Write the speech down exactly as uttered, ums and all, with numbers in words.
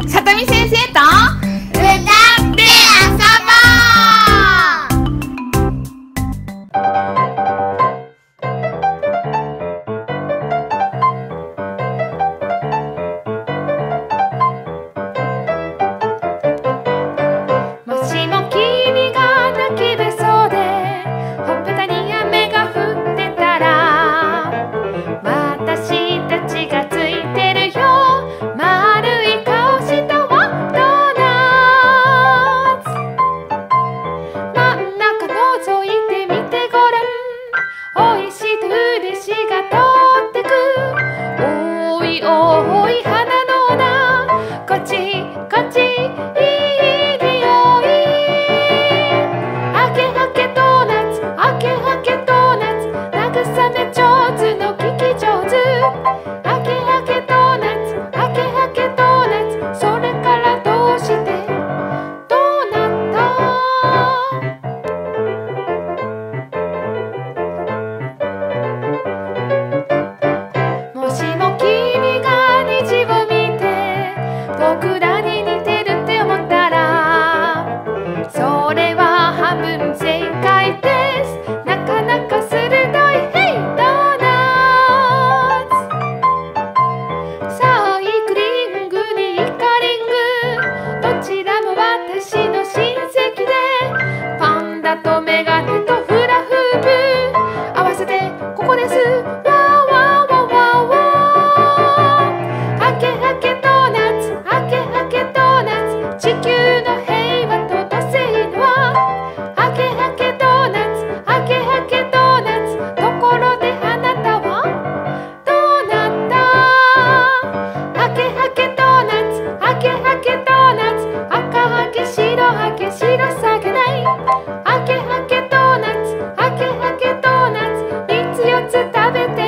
さとみ先生と歌って遊ぼう。もしも君が泣きべそうでほっぺたに雨が降ってたら、私たちがついてるよ、丸い顔したドーナツ。真ん中覗いてみてごらん、おいしいと嬉しが通ってく。おいおい花のな、こっちこっちいい匂い。あけはけドーナツ、あけはけドーナツ、慰め上手の聞き上手。あけはけドーナツ、あけはけドーナツ、それからどうしてどうなった。もしも君が虹を見て僕らに似てるって思ったら、それは半分正解です。なかなか鋭いヘイドーナツ。サイクリングにイカリング、どちらも私の親戚で、パンダとメガネとフラフープ合わせてここです。わーわーわーわーわー。あけはけドーナツ、あけはけドーナツ、地球の平和と土星の輪。あけはけドーナツ、あけはけドーナツ、ところであなたはどうなった。あけはけドーナツ、あけはけドーナツ、赤はけ白はけ白さげない。あけはけドーナツ、あけはけドーナツ、みっつよっつ食べて